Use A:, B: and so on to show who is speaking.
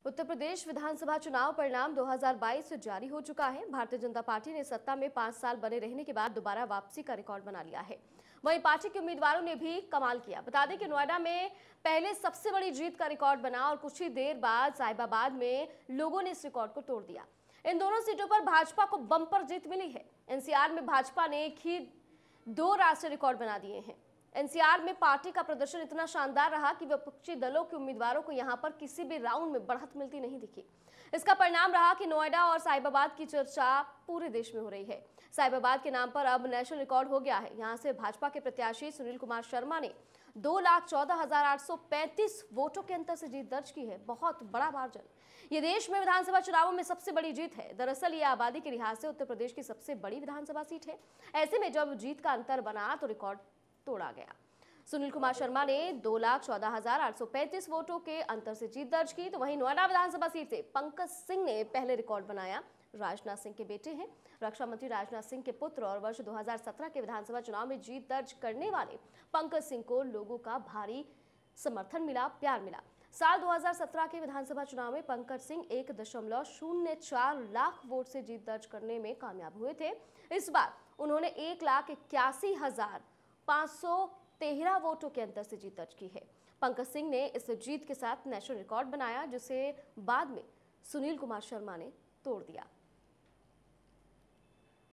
A: उत्तर प्रदेश विधानसभा चुनाव परिणाम 2022 जारी हो चुका है। भारतीय जनता पार्टी ने सत्ता में 5 साल बने रहने के बाद दोबारा वापसी का रिकॉर्ड बना लिया है। वहीं पार्टी के उम्मीदवारों ने भी कमाल किया। बता दें कि नोएडा में पहले सबसे बड़ी जीत का रिकॉर्ड बना और कुछ ही देर बाद साहिबाबाद में लोगों ने इस रिकॉर्ड को तोड़ दिया। इन दोनों सीटों पर भाजपा को बम्पर जीत मिली है। एनसीआर में भाजपा ने एक ही 2 राष्ट्रीय रिकॉर्ड बना दिए हैं। एनसीआर में पार्टी का प्रदर्शन इतना शानदार रहा कि विपक्षी दलों के उम्मीदवारों को यहां पर किसी भी राउंड में बढ़त मिलती नहीं दिखी। इसका परिणाम रहा कि नोएडा और साहिबाबाद की चर्चा पूरे देश में हो रही है। साहिबाबाद के नाम पर अब नेशनल रिकॉर्ड हो गया है। यहां से भाजपा के प्रत्याशी सुनील कुमार शर्मा ने 2,14,835 वोटों के अंतर से जीत दर्ज की है। बहुत बड़ा मार्जिन। ये देश में विधानसभा चुनावों में सबसे बड़ी जीत है। दरअसल ये आबादी के लिहाज से उत्तर प्रदेश की सबसे बड़ी विधानसभा सीट है। ऐसे में जब जीत का अंतर बना तो रिकॉर्ड तोड़ा गया। सुनील कुमार शर्मा ने 2,14,835 वोटों के अंतर से जीत दर्ज की। तो वहीं नोएडा विधानसभा सीट से पंकज सिंह ने पहले रिकॉर्ड बनाया। राजनाथ सिंह के बेटे हैं। रक्षा मंत्री राजनाथ सिंह के पुत्र और वर्ष 2017 के विधानसभा चुनाव में जीत दर्ज करने वाले पंकज सिंह को लोगों का भारी समर्थन मिला, प्यार मिला। साल 2017 के विधानसभा चुनाव में पंकज सिंह 1.04 लाख वोट से जीत दर्ज करने में कामयाब हुए थे। इस बार उन्होंने 1,81,513 वोटों के अंतर से जीत दर्ज की है। पंकज सिंह ने इस जीत के साथ नेशनल रिकॉर्ड बनाया, जिसे बाद में सुनील कुमार शर्मा ने तोड़ दिया।